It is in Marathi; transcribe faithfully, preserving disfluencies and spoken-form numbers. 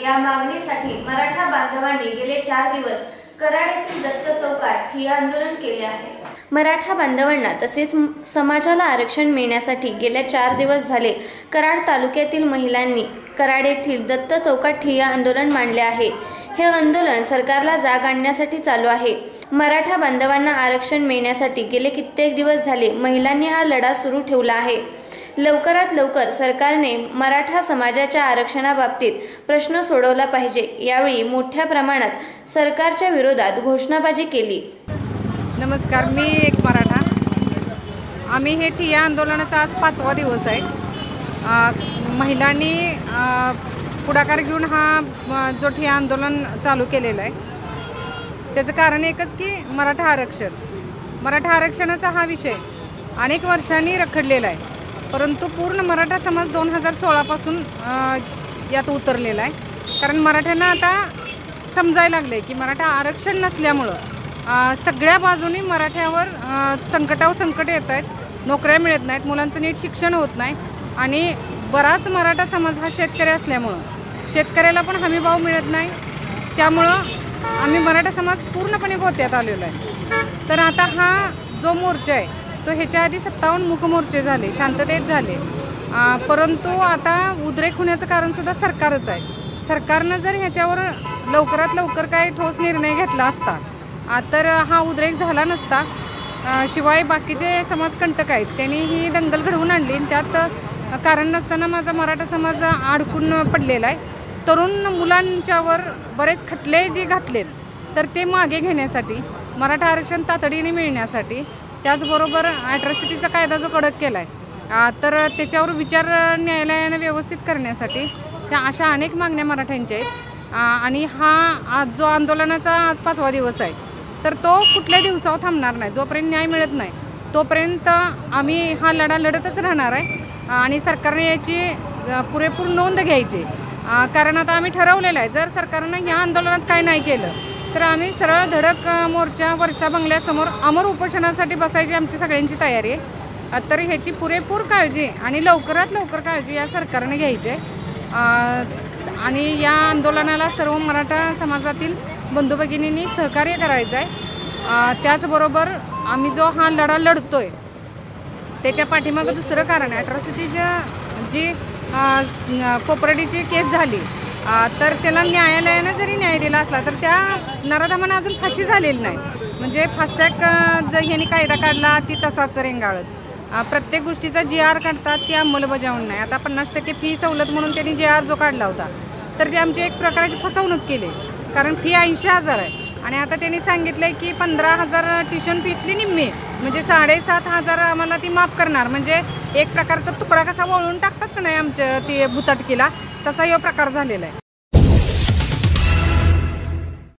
या मागणीसाठी मराठा बांधवांनी गेले चार दिवस कराड येथील दत्त चौकात ठिय्या आंदोलन केले आहे। मराठा बांधवांना तसेच समाजाला आरक्षण मिळण्यासाठी गेल्या चार दिवस झाले कराड तालुक्यातील महिलांनी कराड येथील दत्त चौकात ठिय्या आंदोलन मांडले आहे। हे आंदोलन सरकारला जाग आणण्यासाठी चालू आहे। मराठा बांधवांना आरक्षण मिळण्यासाठी गेले कित्येक दिवस झाले महिलांनी हा लढा सुरू ठेवला आहे। लवकरात लवकर सरकारने मराठा समाजाच्या आरक्षणाबाबतीत प्रश्न सोडवला पाहिजे। यावेळी मोठ्या प्रमाणात सरकारच्या विरोधात घोषणाबाजी केली। नमस्कार, मी एक मराठा। आम्ही हे ठिय्या आंदोलनाचा आज पाचवा दिवस आहे। महिलांनी पुढाकार घेऊन हा जो ठिय्या आंदोलन चालू केलेलं आहे त्याचं कारण एकच की मराठा आरक्षण मराठा आरक्षणाचा हा विषय अनेक वर्षांनी रखडलेला आहे, परंतु पूर्ण मराठा समाज दोन हजार सोळापासून यात उतरलेला आहे। कारण मराठ्यांना आता समजायला लागले की मराठा आरक्षण नसल्यामुळं सगळ्या बाजूनी मराठ्यावर संकटावर संकट येत आहेत, नोकऱ्या मिळत नाहीत, मुलांचं नीट शिक्षण होत नाही आणि बराच मराठा समाज हा शेतकरी असल्यामुळं शेतकऱ्याला पण हमीभाव मिळत नाही। त्यामुळं आम्ही मराठा समाज पूर्णपणे गोत्यात आलेलो आहे। तर आता हा जो मोर्चा आहे तो ह्याच्या आधी सत्तावन्न मुख मोर्चे झाले, शांततेत झाले, परंतु आता उद्रेक होण्याचं कारणसुद्धा सरकारच आहे। सरकारनं जर ह्याच्यावर लवकरात लवकर काही ठोस निर्णय घेतला असता तर हा उद्रेक झाला नसता। शिवाय बाकीचे समाजकंटक आहेत त्यांनी ही दंगल घडवून आणली, त्यात कारण नसताना माझा मराठा समाज अडकून पडलेला आहे। तरुण मुलांच्यावर बरेच खटले जे घातलेत तर ते मागे घेण्यासाठी, मराठा आरक्षण तातडीने मिळण्यासाठी, त्याचबरोबर ॲट्रॉसिटीचा कायदा जो कडक केला आहे तर त्याच्यावर विचार न्यायालयानं व्यवस्थित करण्यासाठी ह्या अशा अनेक मागण्या मराठ्यांच्या आहेत। आणि हा आज जो आंदोलनाचा आज पाचवा दिवस आहे तर तो कुठल्या दिवसावर थांबणार नाही। जोपर्यंत न्याय मिळत नाही तोपर्यंत आम्ही हा लढा लढतच राहणार आहे आणि सरकारने याची पुरेपूर नोंद घ्यायची। कारण आता आम्ही ठरवलेलं आहे, जर सरकारनं ह्या आंदोलनात काय नाही केलं तर आम्ही सरळ धडक मोर्चा वर्षा बंगल्यासमोर अमर उपोषणासाठी बसायची आमची सगळ्यांची तयारी आहे। तर ह्याची पुरेपूर काळजी आणि लवकरात लवकर काळजी या सरकारने घ्यायची आहे आणि या आंदोलनाला सर्व मराठा समाजातील बंधू भगिनींनी सहकार्य करायचं आहे। त्याचबरोबर आम्ही जो हा लढा लढतोय त्याच्या पाठीमागं दुसरं कारण आहे, ॲट्रॉसिटीच्या जी कोपर्डीची केस झाली तर त्याला न्यायालयानं जरी न्याय दिला असला तर त्या नराधमांना अजून फाशी झालेली नाही। म्हणजे फास्टॅग जर ह्यांनी कायदा काढला ती तसाच रेंगाळत, प्रत्येक गोष्टीचा जी आर काढतात ती अंमलबजावणी नाही। आता पन्नास टक्के फी सवलत म्हणून त्यांनी जी आर जो काढला होता तर ते आमची एक प्रकारची फसवणूक केली, कारण फी ऐंशी हजार आहे आणि आता त्यांनी सांगितलं आहे की पंधरा हजार ट्युशन फी इथली निम्मी, म्हणजे साडेसात हजार आम्हाला ती माफ करणार। म्हणजे एक प्रकारचा तुकडा कसा वळून टाकतात का नाही आमच्या ती भुताटकीला, तसा हा प्रकार झालेला आहे।